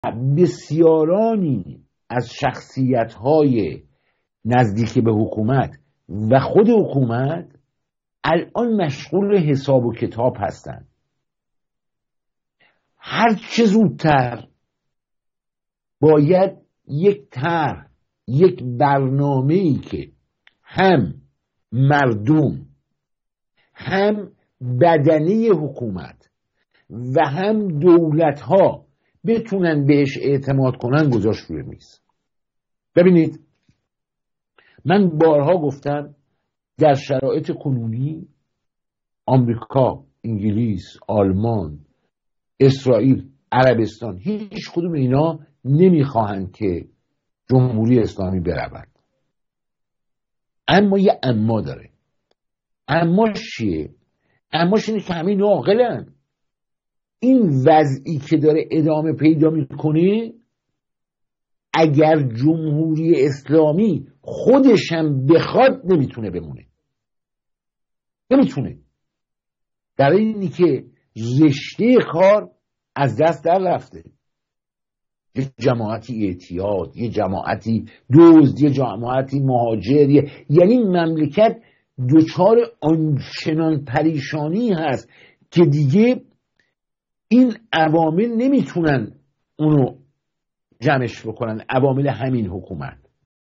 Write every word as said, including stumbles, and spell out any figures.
بسیارانی از شخصیت‌های نزدیک به حکومت و خود حکومت الان مشغول حساب و کتاب هستند. هر چه زودتر باید یک طرح، یک برنامه‌ای که هم مردم، هم بدنه حکومت و هم دولت‌ها بتونن بهش اعتماد کنن گذاشت روی میز. ببینید، من بارها گفتم در شرایط کنونی آمریکا، انگلیس، آلمان، اسرائیل، عربستان، هیچ کدوم اینا نمیخواهند که جمهوری اسلامی برود. اما یه اما داره. اماش چیه؟ اماش اینه که همه اینا عاقلن. این وضعی که داره ادامه پیدا میکنه، اگر جمهوری اسلامی خودش هم بخواد نمیتونه بمونه. نمیتونه. در اینی که رشته کار از دست در رفته. یه جماعتی اعتیاد، یه جماعتی دزد، یه جماعتی مهاجر، یعنی مملکت دچار آنچنان پریشانی هست که دیگه این عوامل نمیتونن اونو جمعش بکنن، عوامل همین حکومت.